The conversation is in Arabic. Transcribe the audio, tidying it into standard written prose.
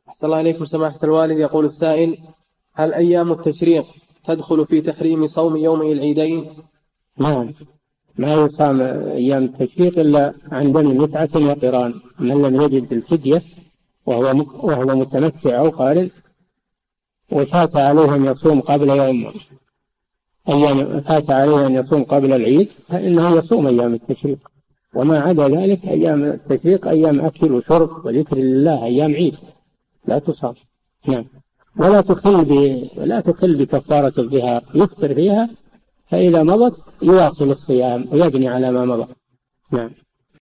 أحسن الله إليكم سماحة الوالد. يقول السائل: هل أيام التشريق تدخل في تحريم صوم يومي العيدين؟ نعم، ما يصام أيام التشريق إلا عن دم متعة وقران. من لم يجد الفدية وهو متمتع أو قارن وفات عليه أن يصوم قبل فات عليه أن يصوم قبل العيد فإنه يصوم أيام التشريق. وما عدا ذلك أيام التشريق أيام أكل وشرب وذكر الله، أيام عيد لا تصام. نعم. ولا تخل بكفارة الظهار، يفطر فيها فإذا مضت يواصل الصيام ويبني على ما مضى. نعم.